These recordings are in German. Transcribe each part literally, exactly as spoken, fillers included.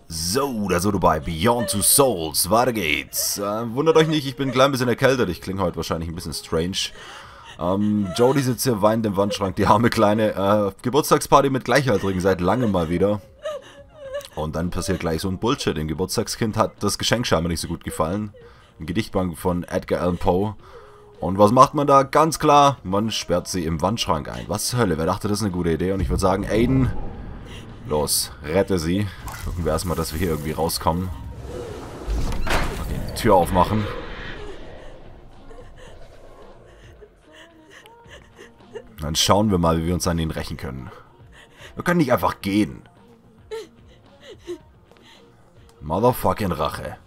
So, da sind wir bei Beyond Two Souls. Weiter geht's. Äh, wundert euch nicht, ich bin ein klein bisschen erkältet. Ich klinge heute wahrscheinlich ein bisschen strange. Ähm, Jodie sitzt hier weinend im Wandschrank. Die arme kleine äh, Geburtstagsparty mit Gleichaltrigen seit langem mal wieder. Und dann passiert gleich so ein Bullshit. Dem Geburtstagskind hat das Geschenk scheinbar nicht so gut gefallen. Ein Gedichtband von Edgar Allan Poe. Und was macht man da? Ganz klar, man sperrt sie im Wandschrank ein. Was zur Hölle? Wer dachte, das ist eine gute Idee? Und ich würde sagen, Aiden, los, rette sie. Gucken wir erstmal, dass wir hier irgendwie rauskommen. Okay, die Tür aufmachen. Dann schauen wir mal, wie wir uns an ihn rächen können. Wir können nicht einfach gehen. Motherfucking Rache.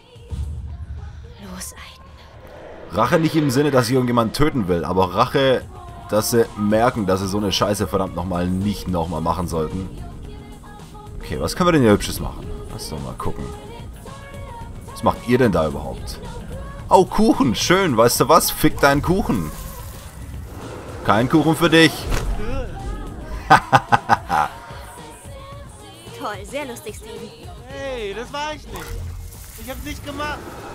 Los, Aiden. Rache nicht im Sinne, dass ich irgendjemanden töten will, aber Rache, dass sie merken, dass sie so eine Scheiße verdammt nochmal nicht nochmal machen sollten. Okay, was können wir denn hier Hübsches machen? Lass doch mal gucken. Was macht ihr denn da überhaupt? Oh, Kuchen, schön, weißt du was? Fick deinen Kuchen. Kein Kuchen für dich. Toll, sehr lustig, Steven. Hey, das war ich nicht. Ich hab's nicht gemacht.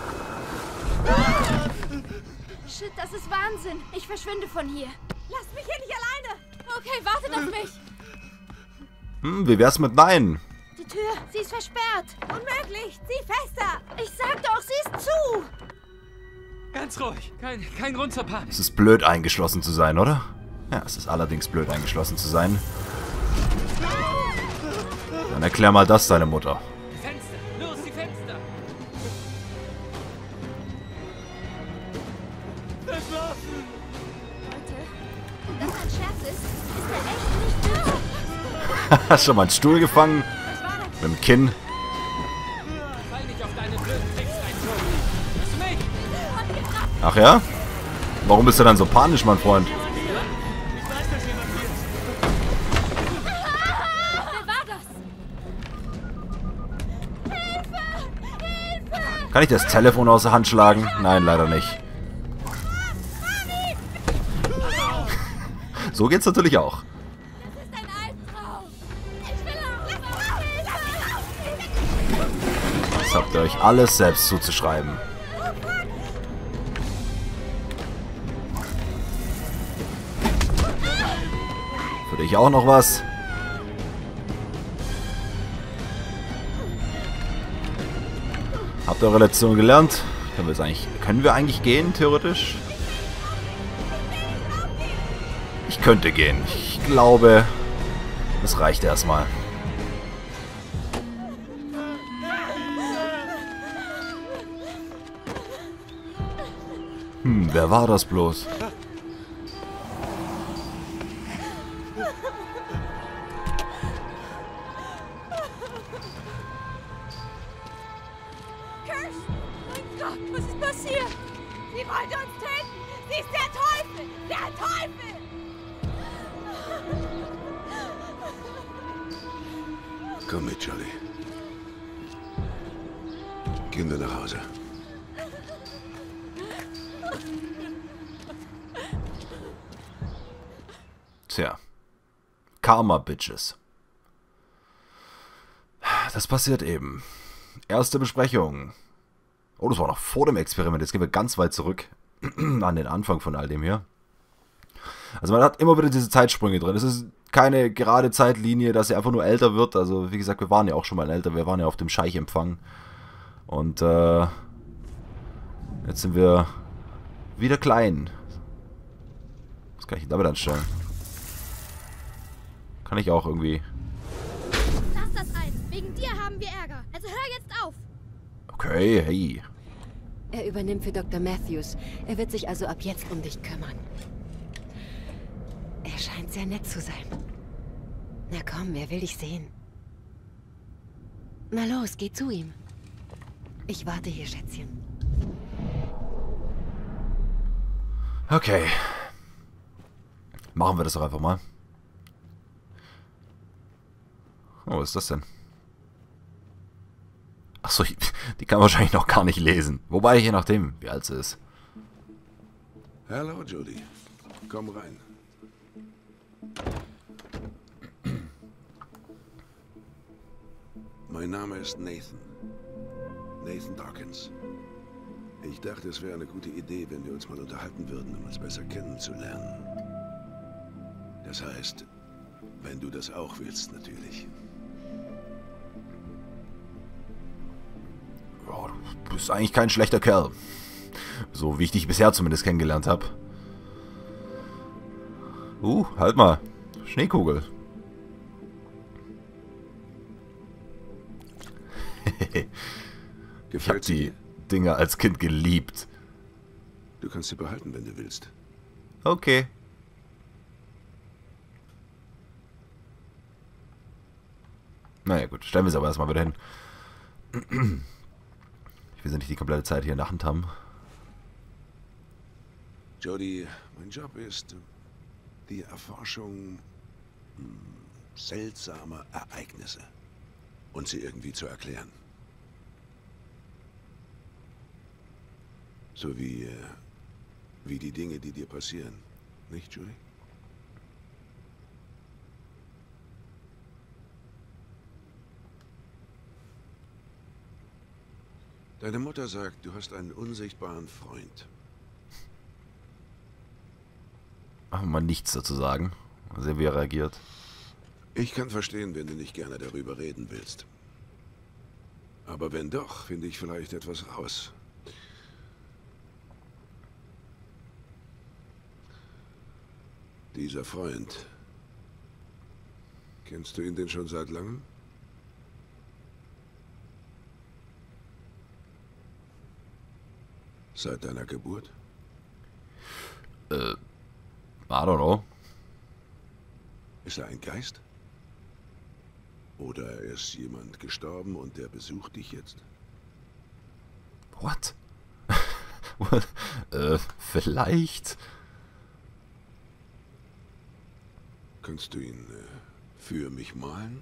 Shit, das ist Wahnsinn. Ich verschwinde von hier. Lasst mich hier nicht alleine. Okay, wartet auf mich. Hm, wie wär's mit Nein? Die Tür, sie ist versperrt. Unmöglich, zieh fester. Ich sag doch, sie ist zu. Ganz ruhig. Kein, kein Grund zur Panik. Es ist blöd eingeschlossen zu sein, oder? Ja, es ist allerdings blöd eingeschlossen zu sein. Dann erklär mal das deine Mutter. Die Fenster. Los, die Fenster. Verschlossen. Leute, wenn das ein Scherz ist, ist er echt nicht böse. Hast schon mal einen Stuhl gefangen? Was war das? Mit dem Kinn? Fall nicht auf deine blöden Tricks rein, Jodie. Hörst du mich? Ach ja? Warum bist du dann so panisch, mein Freund? Ich weiß, dass jemand hier ist. Wer war das? Kann ich das Telefon aus der Hand schlagen? Nein, leider nicht. So geht's natürlich auch. Das ist ein Albtraum. Ich will auch. Das habt ihr euch alles selbst zuzuschreiben. Für dich auch noch was? Habt ihr eure Lektion gelernt? Können wir, jetzt eigentlich, können wir eigentlich gehen, theoretisch? Ich könnte gehen. Ich glaube, das reicht erstmal. Hm, wer war das bloß? Kirsch! Mein Gott, was ist passiert? Sie wollte uns töten! Sie ist der Teufel! Der Teufel! Komm mit, Johnny. Kinder nach Hause. Tja. Karma, Bitches. Das passiert eben. Erste Besprechung. Oh, das war noch vor dem Experiment. Jetzt gehen wir ganz weit zurück an den Anfang von all dem hier. Also man hat immer wieder diese Zeitsprünge drin. Es ist keine gerade Zeitlinie, dass sie einfach nur älter wird. Also wie gesagt, wir waren ja auch schon mal älter. Wir waren ja auf dem Scheichempfang. Und äh, jetzt sind wir wieder klein. Was kann ich damit anstellen? Kann ich auch irgendwie... Lass das ein! Wegen dir haben wir Ärger. Also hör jetzt auf! Okay, hey. Er übernimmt für Doktor Matthews. Er wird sich also ab jetzt um dich kümmern. Er scheint sehr nett zu sein. Na komm, er will dich sehen. Na los, geh zu ihm. Ich warte hier, Schätzchen. Okay. Machen wir das doch einfach mal. Oh, was ist das denn? Achso, die kann wahrscheinlich noch gar nicht lesen. Wobei, je nachdem, wie alt sie ist. Hallo, Jodie. Komm rein. Mein Name ist Nathan. Nathan Dawkins. Ich dachte, es wäre eine gute Idee, wenn wir uns mal unterhalten würden, um uns besser kennenzulernen. Das heißt, wenn du das auch willst, natürlich. Ja, du bist eigentlich kein schlechter Kerl. So wie ich dich bisher zumindest kennengelernt habe. Uh, halt mal. Schneekugel. Ich hab die Dinger als Kind geliebt. Du kannst sie behalten, wenn du willst. Okay. Naja gut, stellen wir es aber erstmal wieder hin. Ich will sie nicht die komplette Zeit hier in der Hand haben. Jodie, mein Job ist die Erforschung hm, seltsamer Ereignisse und sie irgendwie zu erklären. So wie, äh, wie die Dinge, die dir passieren. Nicht, Jodie? Deine Mutter sagt, du hast einen unsichtbaren Freund. Machen wir nichts dazu sagen. Mal sehen, wie er reagiert. Ich kann verstehen, wenn du nicht gerne darüber reden willst. Aber wenn doch, finde ich vielleicht etwas raus. Dieser Freund. Kennst du ihn denn schon seit langem? Seit deiner Geburt? Äh, I don't know. Ist er ein Geist? Oder ist jemand gestorben und der besucht dich jetzt? What? What? Äh, vielleicht. Kannst du ihn äh, für mich malen?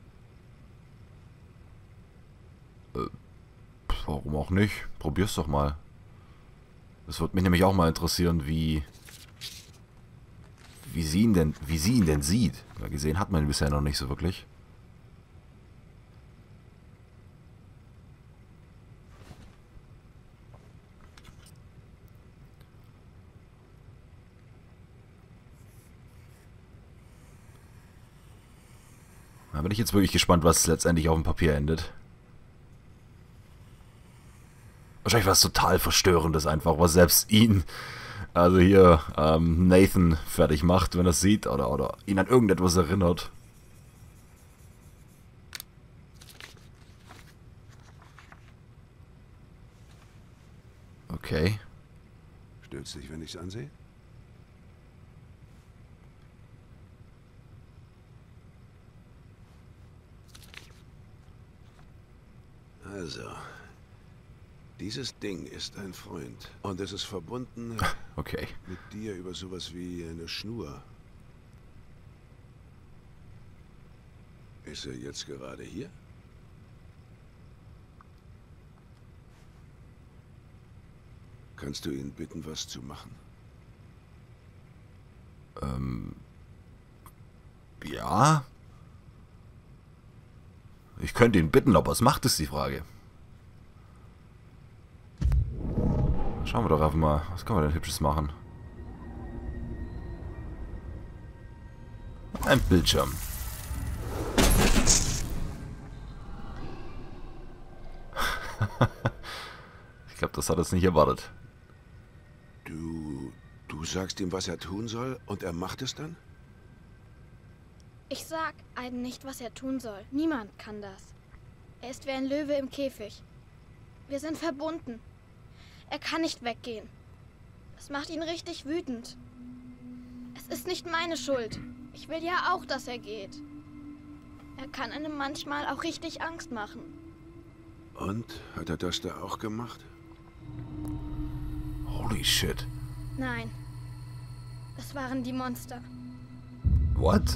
Äh, warum auch nicht? Probier's doch mal. Das würde mich nämlich auch mal interessieren, wie wie sie ihn denn, wie sie ihn denn sieht. Weil gesehen hat man ihn bisher noch nicht so wirklich. Da bin ich jetzt wirklich gespannt, was letztendlich auf dem Papier endet. Wahrscheinlich was total Verstörendes einfach, was selbst ihn, also hier, ähm, Nathan fertig macht, wenn er es sieht oder, oder ihn an irgendetwas erinnert. Okay. Stört's dich, wenn ich's ansehe? Also, dieses Ding ist ein Freund und es ist verbunden Okay. mit dir über sowas wie eine Schnur. Ist er jetzt gerade hier? Kannst du ihn bitten, was zu machen? Ähm. Ja. Ich könnte ihn bitten, ob er es macht, ist die Frage. Schauen wir doch einfach mal, was kann man denn Hübsches machen? Ein Bildschirm. Ich glaube, das hat es nicht erwartet. Du... du sagst ihm, was er tun soll und er macht es dann? Ich sag einem nicht, was er tun soll. Niemand kann das. Er ist wie ein Löwe im Käfig. Wir sind verbunden. Er kann nicht weggehen. Das macht ihn richtig wütend. Es ist nicht meine Schuld. Ich will ja auch, dass er geht. Er kann einem manchmal auch richtig Angst machen. Und? Hat er das da auch gemacht? Holy shit. Nein. Es waren die Monster. What?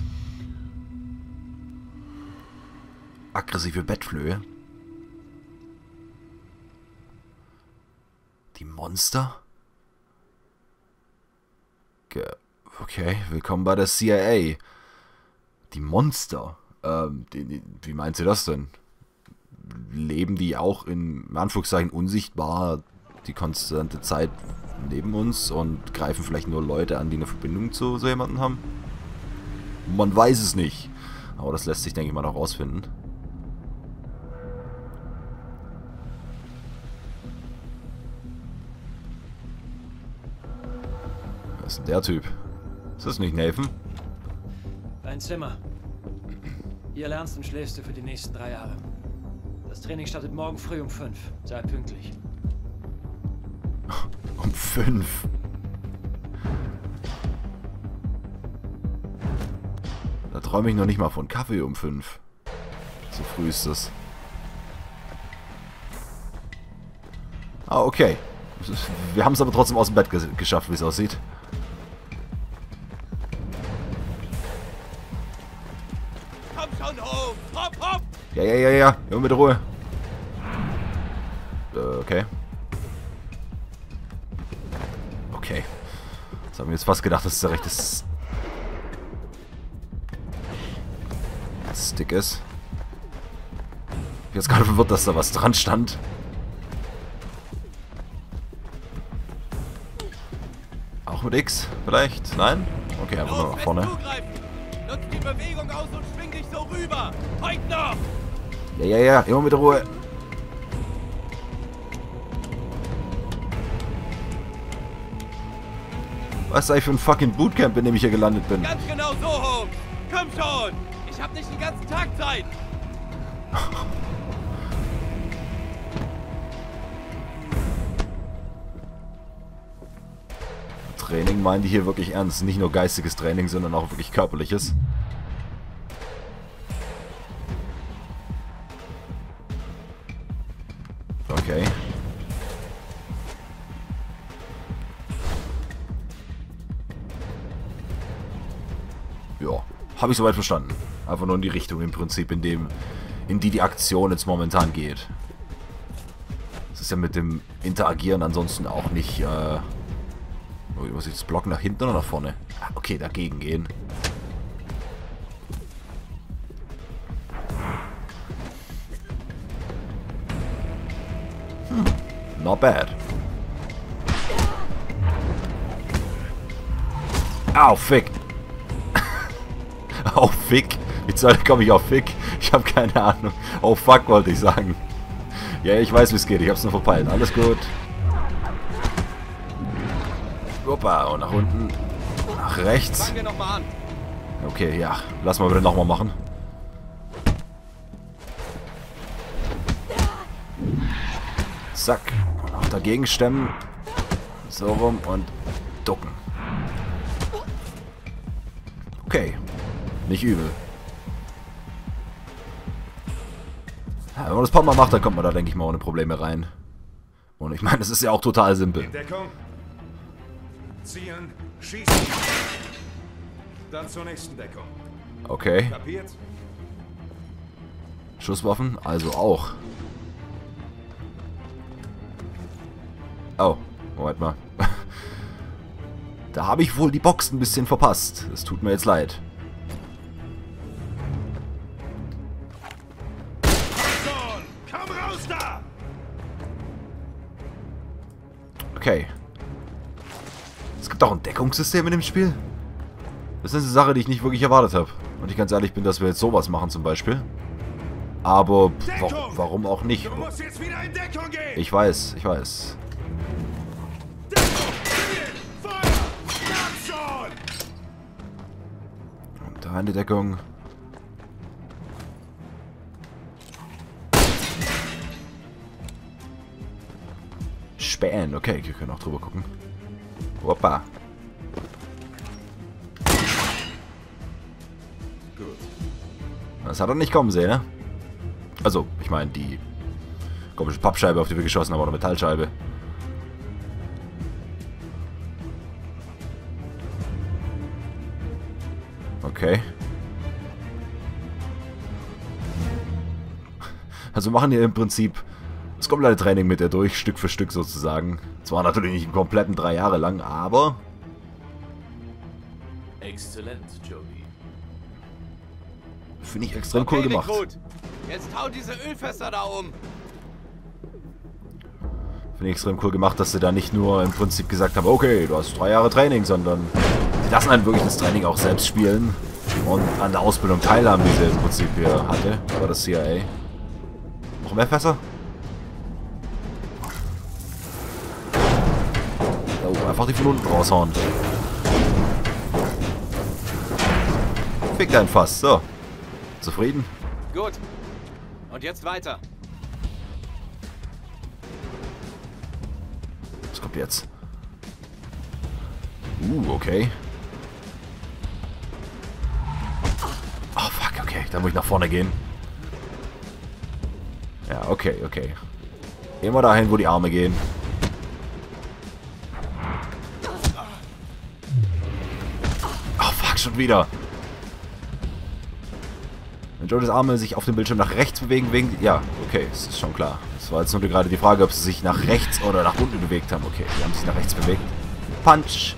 Aggressive Bettflöhe? Die Monster? Ge okay, willkommen bei der C I A. Die Monster? Ähm, die, die, wie meint sie das denn? leben die auch in Anführungszeichen unsichtbar die konstante Zeit neben uns und greifen vielleicht nur Leute an, die eine Verbindung zu so jemandem haben? Man weiß es nicht. Aber das lässt sich, denke ich mal, noch rausfinden. Was ist denn der Typ? Ist das nicht Nathan? Dein Zimmer. Hier lernst und schläfst du für die nächsten drei Jahre. Das Training startet morgen früh um fünf. Sei pünktlich. Um fünf. Da träume ich noch nicht mal von Kaffee um fünf. So früh ist das. Ah, okay. Wir haben es aber trotzdem aus dem Bett ge geschafft, wie es aussieht. Komm schon hoch! Hopp, hopp! Ja, ja, ja, ja. Immer mit Ruhe. Äh, okay. Okay. Das haben wir jetzt fast gedacht, dass es der rechte Stick ist. Ich bin jetzt gerade verwirrt, dass da was dran stand. Auch mit X? Vielleicht? Nein? Okay, einfach nur nach vorne. Nutz die Bewegung aus und schwing dich so rüber! Heute noch! Ja, ja, ja. Immer mit Ruhe. Was ist eigentlich für ein fucking Bootcamp, in dem ich hier gelandet bin? Ganz genau so, Holmes! Komm schon! Ich hab nicht den ganzen Tag Zeit! Training meinen die hier wirklich ernst. Nicht nur geistiges Training, sondern auch wirklich körperliches. Okay. Ja, habe ich soweit verstanden. Einfach nur in die Richtung im Prinzip, in dem, in die die Aktion jetzt momentan geht. Das ist ja mit dem Interagieren ansonsten auch nicht, äh... muss ich das Block nach hinten oder nach vorne? Ah, okay, dagegen gehen. Hm, not bad. Au, fick. Au, fick. Wie zur Hölle komme ich auf Fick? Ich habe keine Ahnung. Oh, fuck, wollte ich sagen. Ja, ich weiß, wie es geht. Ich hab's nur verpeilt. Alles gut. Opa, und nach unten. Nach rechts. Fangen wir noch mal an. Okay, ja. Lass mal bitte nochmal machen. Zack. Und auch dagegen stemmen. So rum und ducken. Okay. Nicht übel. Ja, wenn man das ein paar Mal macht, dann kommt man da, denke ich mal, ohne Probleme rein. Und ich meine, das ist ja auch total simpel. In Deckung. Zielen, schießen. Dann zur nächsten Deckung. Okay. Kapiert? Schusswaffen, also auch. Oh, Moment mal. Da habe ich wohl die Box ein bisschen verpasst. Es tut mir jetzt leid. Komm raus da! Okay. Es gibt auch ein Deckungssystem in dem Spiel. Das ist eine Sache, die ich nicht wirklich erwartet habe. Und ich ganz ehrlich bin, dass wir jetzt sowas machen zum Beispiel. Aber wa warum auch nicht? Du musst jetzt wieder in Deckung gehen! Ich weiß, ich weiß. Deckung! Feuer! Sag schon! Und da in die Deckung. Spähen, okay, wir können auch drüber gucken. Hoppa. Gut. Das hat er nicht kommen sehen, ne? Also, ich meine, die komische Pappscheibe, auf die wir geschossen haben, oder Metallscheibe. Okay. Also machen wir im Prinzip das komplette Training mit ihr durch, Stück für Stück sozusagen. Zwar natürlich nicht im kompletten drei Jahre lang, aber... Exzellent, Jody. Finde ich extrem Okay, cool gemacht. Rekrut. Jetzt hau diese Ölfässer da um. Finde ich extrem cool gemacht, dass sie da nicht nur im Prinzip gesagt haben, okay, du hast drei Jahre Training, sondern sie lassen einen wirklich das Training auch selbst spielen und an der Ausbildung teilhaben, die sie im Prinzip hier hatte, aber das C I A. Noch mehr Fässer? Oh, einfach die von unten raushauen. Fick dein Fass, so. Zufrieden? Gut. Und jetzt weiter. Was kommt jetzt? Uh, okay. Oh, fuck, okay. Da muss ich nach vorne gehen. Ja, okay, okay. Immer dahin, wo die Arme gehen. Oh, fuck, schon wieder. Wenn Jodis Arme sich auf dem Bildschirm nach rechts bewegen, wegen... Ja, okay, das ist schon klar. Das war jetzt nur gerade die Frage, ob sie sich nach rechts oder nach unten bewegt haben. Okay, die haben sich nach rechts bewegt. Punch!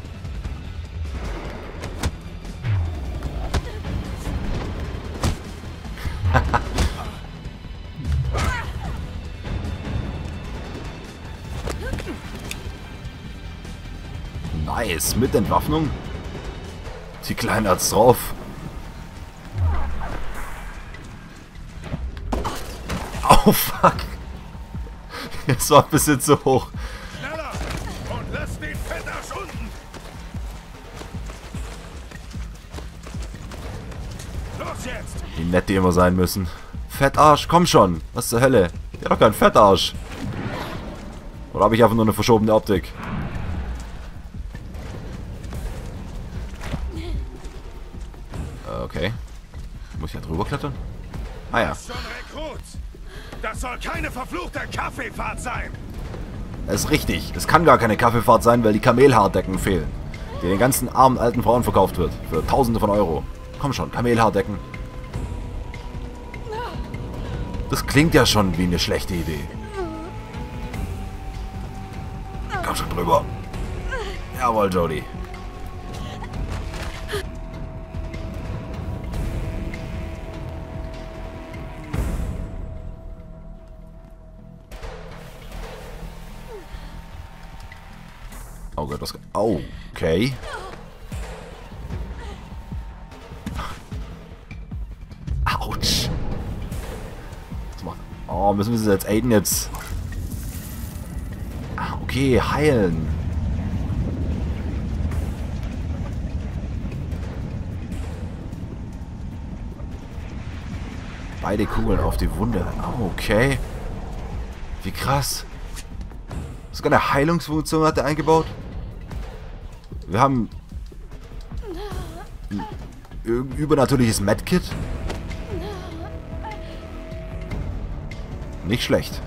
Nice, mit Entwaffnung. Die Kleine hat's drauf. Oh fuck. Das war ein bisschen zu hoch. Schneller! Und lass den Fettarsch unten! Los jetzt! Wie nett die immer sein müssen. Fettarsch, komm schon. Was zur Hölle? Der hat doch keinen Fettarsch. Oder habe ich einfach nur eine verschobene Optik? Okay. Muss ich ja drüber klettern? Ah ja. Schon Rekrut! Das soll keine verfluchte Kaffeefahrt sein! Das ist richtig. Das kann gar keine Kaffeefahrt sein, weil die Kamelhaardecken fehlen. Die den ganzen armen alten Frauen verkauft wird. Für Tausende von Euro. Komm schon, Kamelhaardecken. Das klingt ja schon wie eine schlechte Idee. Komm schon drüber. Jawohl, Jodie. Oh Gott, was... Oh, okay. Autsch. Was macht... Oh, müssen wir sie jetzt Aiden jetzt... Ah, okay, heilen. Beide Kugeln auf die Wunde. Oh, okay. Wie krass. Sogar eine Heilungsfunktion hat er eingebaut. Wir haben ein übernatürliches Medkit. Nicht schlecht.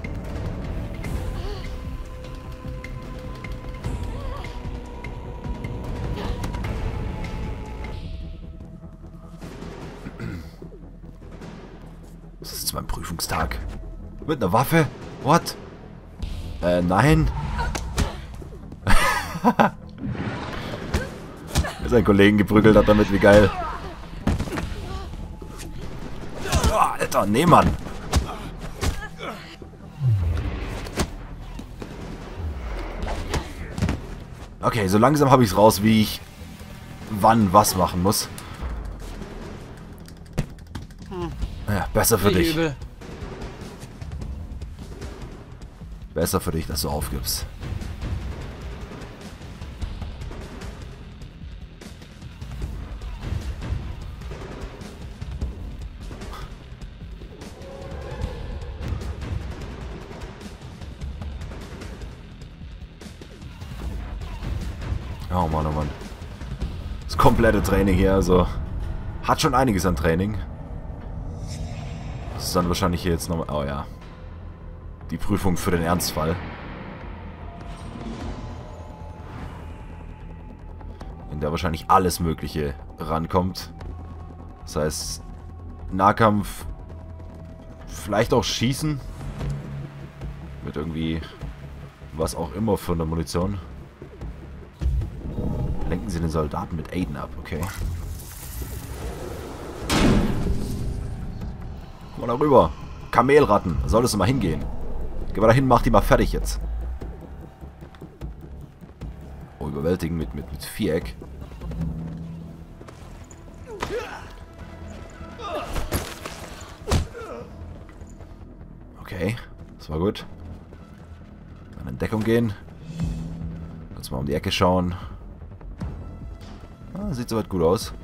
Das ist mein Prüfungstag. Mit einer Waffe? What? Äh, nein. Sein Kollegen geprügelt hat damit, wie geil. Oh, Alter, nee, Mann. Okay, so langsam habe ich es raus, wie ich wann was machen muss. Ja, besser für dich. Besser für dich, dass du aufgibst. Oh Mann, oh Mann. Das komplette Training hier, also hat schon einiges an Training. Das ist dann wahrscheinlich hier jetzt nochmal... Oh ja. Die Prüfung für den Ernstfall. In der wahrscheinlich alles Mögliche rankommt. Das heißt, Nahkampf, vielleicht auch Schießen. Mit irgendwie was auch immer für eine Munition. Lenken Sie den Soldaten mit Aiden ab, okay. Komm mal da rüber. Kamelratten. Da solltest du mal hingehen. Geh mal dahin, mach die mal fertig jetzt. Oh, überwältigen mit, mit, mit Viereck. Okay, das war gut. Dann in Deckung gehen. Kurz mal um die Ecke schauen. Ah, sieht soweit gut aus.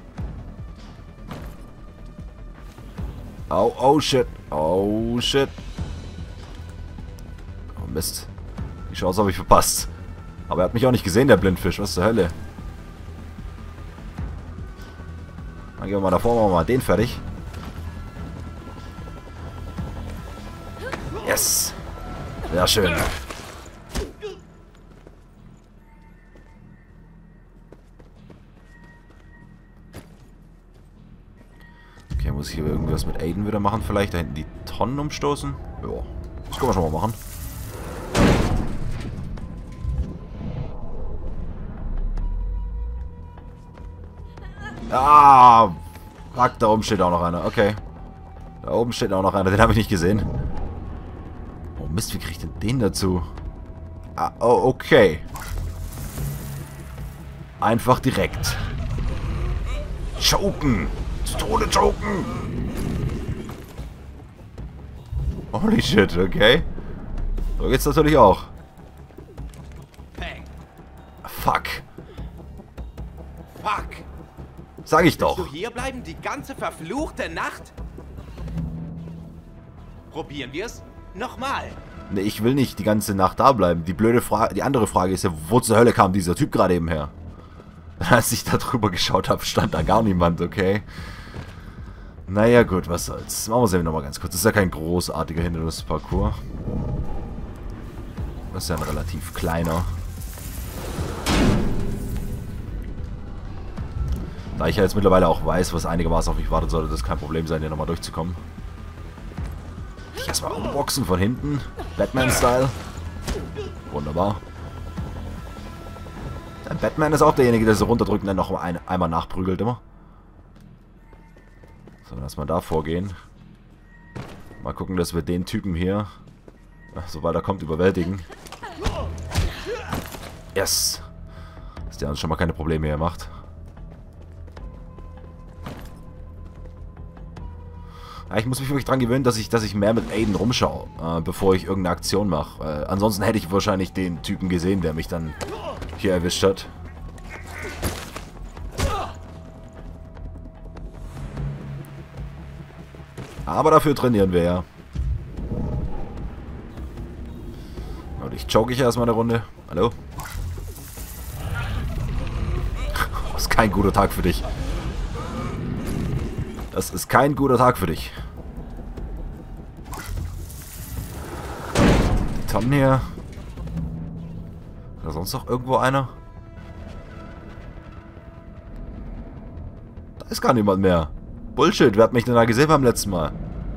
Oh, oh shit. Oh shit. Oh Mist. Die Chance habe ich verpasst. Aber er hat mich auch nicht gesehen, der Blindfisch. Was zur Hölle? Dann gehen wir mal davor, machen wir mal den fertig. Yes. Sehr schön. Okay, muss ich hier irgendwas mit Aiden wieder machen? Vielleicht da hinten die Tonnen umstoßen? Ja, das können wir schon mal machen. Ah, fuck, da oben steht auch noch einer. Okay. Da oben steht auch noch einer, den habe ich nicht gesehen. Oh Mist, wie kriege ich denn den dazu? Ah, oh, okay. Einfach direkt. Choken. Zu Tode choken. Holy shit, okay. So geht's natürlich auch. Fuck. Fuck. Sag ich doch. Willst du hier bleiben die ganze verfluchte Nacht? Probieren wir es nochmal. Ne, ich will nicht die ganze Nacht da bleiben. Die blöde Frage, die andere Frage ist ja, wo zur Hölle kam dieser Typ gerade eben her? Als ich da drüber geschaut habe, stand da gar niemand, okay? Naja, gut, was soll's. Machen wir es eben nochmal ganz kurz. Das ist ja kein großartiger Hindernisparcours. Das ist ja ein relativ kleiner. Da ich ja jetzt mittlerweile auch weiß, was einigermaßen auf mich wartet, sollte das kein Problem sein, hier nochmal durchzukommen. Ich erstmal umboxen von hinten. Batman-Style. Wunderbar. Der Batman ist auch derjenige, der so runterdrückt und dann noch ein, einmal nachprügelt immer. So, lass mal da vorgehen. Mal gucken, dass wir den Typen hier, sobald er kommt, überwältigen. Yes. Dass der uns schon mal keine Probleme mehr macht. Ja, ich muss mich wirklich dran gewöhnen, dass ich, dass ich mehr mit Aiden rumschaue, äh, bevor ich irgendeine Aktion mache. Äh, ansonsten hätte ich wahrscheinlich den Typen gesehen, der mich dann hier erwischt hat. Aber dafür trainieren wir ja. Und ich choke ich erstmal eine Runde. Hallo? Das ist kein guter Tag für dich. Das ist kein guter Tag für dich. Die Tonnen hier. Ist da sonst noch irgendwo einer? Da ist gar niemand mehr. Bullshit, wer hat mich denn da gesehen beim letzten Mal?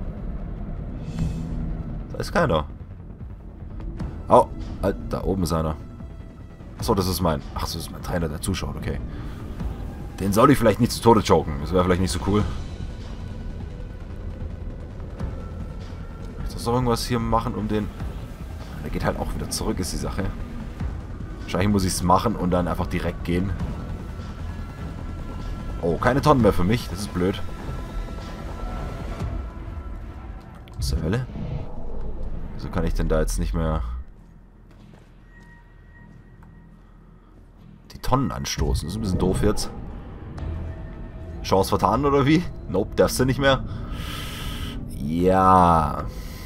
Da ist keiner. Oh, da oben ist einer. Achso, das ist mein... Ach, das ist mein Trainer, der zuschaut, okay. Den soll ich vielleicht nicht zu Tode choken. Das wäre vielleicht nicht so cool. Ich soll irgendwas hier machen, um den... Der geht halt auch wieder zurück, ist die Sache. Wahrscheinlich muss ich es machen und dann einfach direkt gehen. Oh, keine Tonnen mehr für mich. Das ist blöd. Was zur Hölle? Wieso kann ich denn da jetzt nicht mehr... die Tonnen anstoßen? Das ist ein bisschen doof jetzt. Chance vertan oder wie? Nope, darfst du nicht mehr. Ja...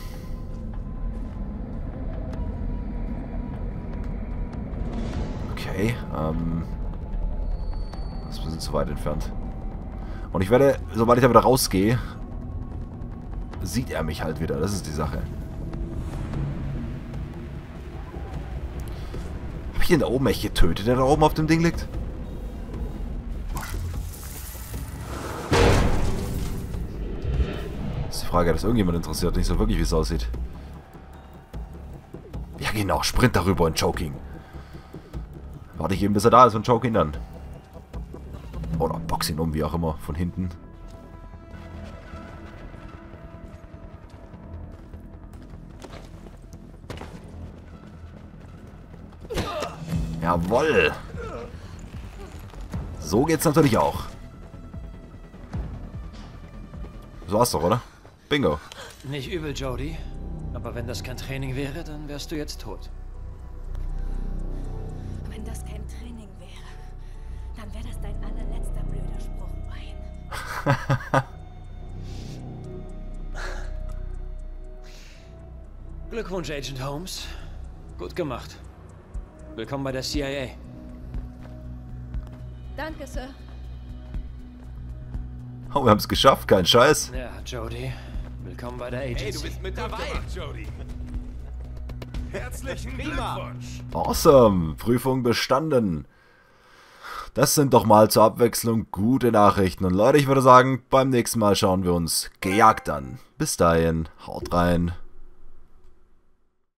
Okay, ähm... das ist ein bisschen zu weit entfernt. Und ich werde, sobald ich da wieder rausgehe, sieht er mich halt wieder. Das ist die Sache. Hab ich den da oben echt getötet, der da oben auf dem Ding liegt? Das ist die Frage, dass irgendjemand interessiert. Nicht so wirklich, wie es aussieht. Ja genau, Sprint darüber und Choking. Warte ich eben, bis er da ist und choke ihn dann. Oder box ihn um, wie auch immer, von hinten. Jawoll. So geht's natürlich auch. So war's doch, oder? Bingo. Nicht übel, Jodie. Aber wenn das kein Training wäre, dann wärst du jetzt tot. Wenn das kein Training wäre, dann wäre das dein allerletzter blöder Spruch, Wayne. Glückwunsch, Agent Holmes. Gut gemacht. Willkommen bei der C I A. Danke, Sir. Oh, wir haben es geschafft, kein Scheiß. Ja, Jodie. Willkommen bei der Agency. Hey, du bist mit dabei, Jodie. Herzlichen Glückwunsch. Awesome, Prüfung bestanden. Das sind doch mal zur Abwechslung gute Nachrichten. Und Leute, ich würde sagen, beim nächsten Mal schauen wir uns Gejagt an. Bis dahin, haut rein.